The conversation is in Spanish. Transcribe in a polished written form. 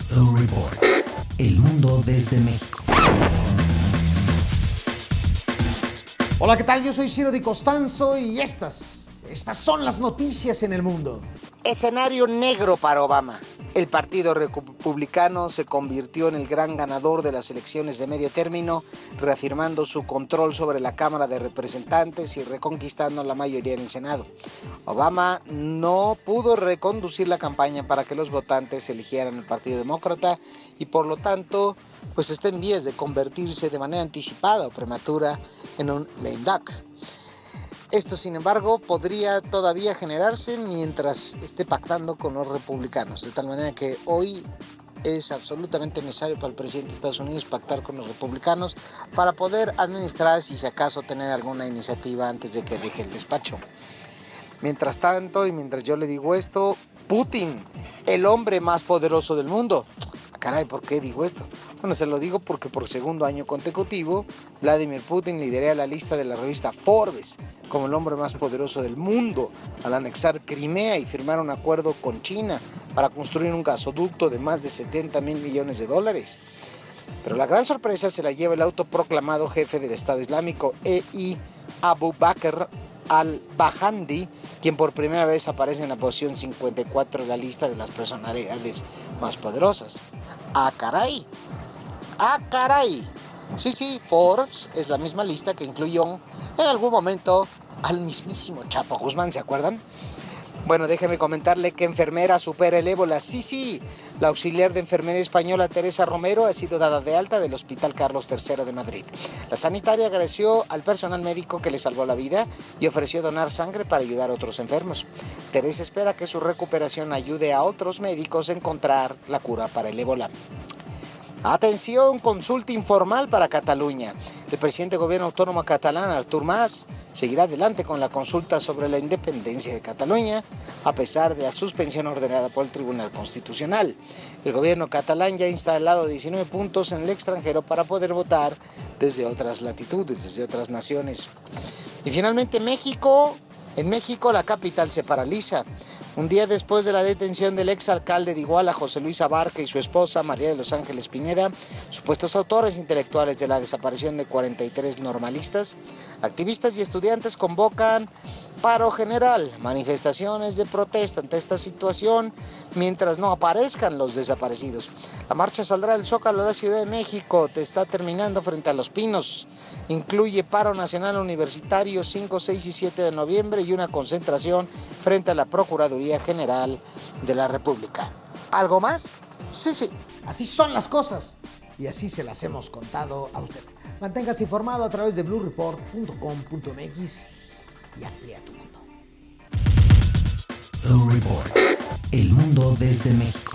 O Report. El mundo desde México. Hola, ¿qué tal? Yo soy Ciro Di Costanzo y estas son las noticias en el mundo. Escenario negro para Obama. El Partido Republicano se convirtió en el gran ganador de las elecciones de medio término, reafirmando su control sobre la Cámara de Representantes y reconquistando la mayoría en el Senado. Obama no pudo reconducir la campaña para que los votantes eligieran el Partido Demócrata y por lo tanto pues está en vías de convertirse de manera anticipada o prematura en un lame duck. Esto, sin embargo, podría todavía generarse mientras esté pactando con los republicanos, de tal manera que hoy es absolutamente necesario para el presidente de Estados Unidos pactar con los republicanos para poder administrar, si acaso, tener alguna iniciativa antes de que deje el despacho. Mientras tanto, y mientras yo le digo esto, Putin, el hombre más poderoso del mundo. Caray, ¿por qué digo esto? Bueno, se lo digo porque por segundo año consecutivo, Vladimir Putin lidera la lista de la revista Forbes como el hombre más poderoso del mundo al anexar Crimea y firmar un acuerdo con China para construir un gasoducto de más de 70 mil millones de dólares. Pero la gran sorpresa se la lleva el autoproclamado jefe del Estado Islámico, Abu Bakr al-Baghdadi, quien por primera vez aparece en la posición 54 de la lista de las personalidades más poderosas. ¡Ah, caray! ¡Ah, caray! Sí, Forbes es la misma lista que incluyó en algún momento al mismísimo Chapo Guzmán, ¿se acuerdan? Bueno, déjeme comentarle que enfermera supera el ébola. Sí, la auxiliar de enfermería española Teresa Romero ha sido dada de alta del Hospital Carlos III de Madrid. La sanitaria agradeció al personal médico que le salvó la vida y ofreció donar sangre para ayudar a otros enfermos. Teresa espera que su recuperación ayude a otros médicos a encontrar la cura para el ébola. Atención, consulta informal para Cataluña. El presidente del gobierno autónomo catalán, Artur Mas, seguirá adelante con la consulta sobre la independencia de Cataluña, a pesar de la suspensión ordenada por el Tribunal Constitucional. El gobierno catalán ya ha instalado 19 puntos en el extranjero para poder votar desde otras latitudes, desde otras naciones. Y finalmente en México la capital se paraliza. Un día después de la detención del exalcalde de Iguala, José Luis Abarca, y su esposa, María de los Ángeles Pineda, supuestos autores intelectuales de la desaparición de 43 normalistas, activistas y estudiantes convocan paro general, manifestaciones de protesta ante esta situación mientras no aparezcan los desaparecidos. La marcha saldrá del Zócalo de la Ciudad de México, está terminando frente a Los Pinos. Incluye paro nacional universitario 5, 6 y 7 de noviembre y una concentración frente a la Procuraduría General de la República. ¿Algo más? Sí. Así son las cosas y así se las hemos contado a usted. Manténgase informado a través de bluereport.com.mx y amplía tu mundo. O Report. El mundo desde México.